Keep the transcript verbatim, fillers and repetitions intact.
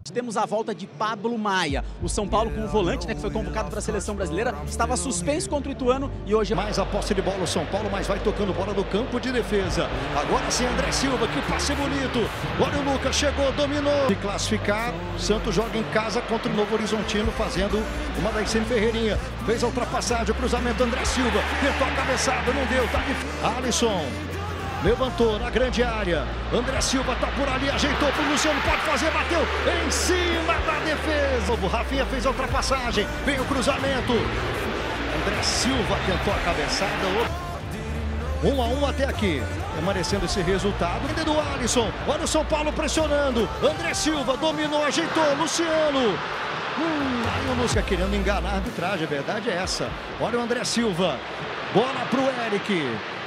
Temos a volta de Pablo Maia. O São Paulo, com o volante, né, que foi convocado para a seleção brasileira, estava suspenso contra o Ituano e hoje... Mais a posse de bola o São Paulo, mas vai tocando bola no campo de defesa. Agora sim, André Silva, que passe bonito. Olha o Lucas, chegou, dominou. Se classificar, Santos joga em casa contra o Novo Horizontino, fazendo uma da Icene Ferreirinha. Fez a ultrapassagem, o cruzamento, André Silva. Tentou a cabeçada, não deu, tá difícil. Alisson. Levantou na grande área. André Silva tá por ali, ajeitou pro Luciano, pode fazer, bateu em cima da defesa. O Rafinha fez a ultrapassagem, vem o cruzamento. André Silva tentou a cabeçada. Um a um até aqui, permanecendo esse resultado. Do Alisson, olha o São Paulo pressionando. André Silva dominou, ajeitou, Luciano. Hum, aí o Lusca querendo enganar a arbitragem, a verdade é essa. Olha o André Silva, bola pro Eric.